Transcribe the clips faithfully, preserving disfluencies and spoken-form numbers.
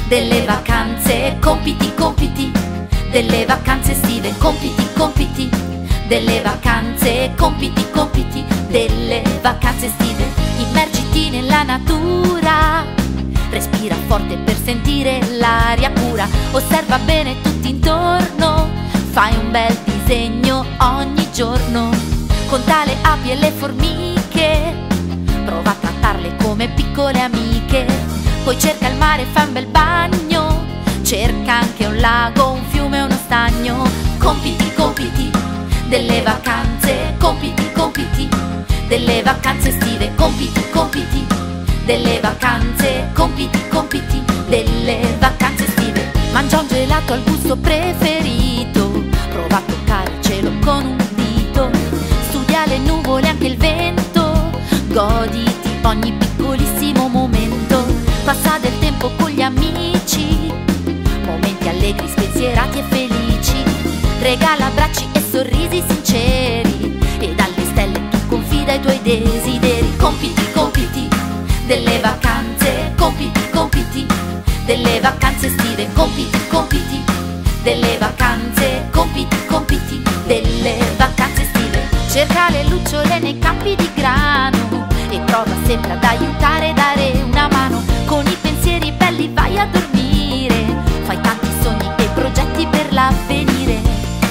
delle vacanze, compiti, compiti, delle vacanze estive, compiti, compiti, delle vacanze, compiti, compiti, delle vacanze estive. Immergiti nella natura, respira forte per sentire l'aria pura, osserva bene tutto intorno, fai un bel disegno ogni giorno. Conta le api e le formiche, prova a trattarle come piccole amiche. Poi cerca il mare e fai un bel bagno, cerca anche un lago, un fiume e uno stagno. Compiti, compiti, delle vacanze, compiti, compiti, delle vacanze estive, compiti, compiti, delle vacanze, compiti, compiti, delle vacanze estive. Mangia un gelato al gusto preferito, prova a toccare il cielo con un dito, studia le nuvole, anche il vento, goditi ogni piccolissimo momento. Passa del tempo con gli amici, momenti allegri, spensierati e felici. Regala abbracci e sorrisi sinceri, e dalle stelle tu confida i tuoi desideri. Compiti, compiti, delle vacanze, compiti, compiti, delle vacanze estive, compiti, compiti, delle vacanze, compiti, compiti, delle vacanze estive. Cerca le lucciole nei campi di grano e prova sempre ad aiutare e dare una mano. Con i pensieri belli vai a dormire, fai tanti sogni e progetti per l'avvenire.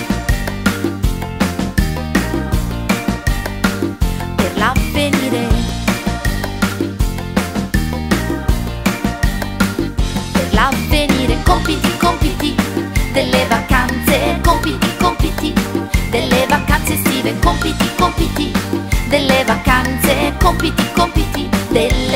Per l'avvenire. Per l'avvenire. Compiti, compiti, delle vacanze, compiti, compiti, delle vacanze estive, compiti, compiti, delle vacanze, compiti, compiti, delle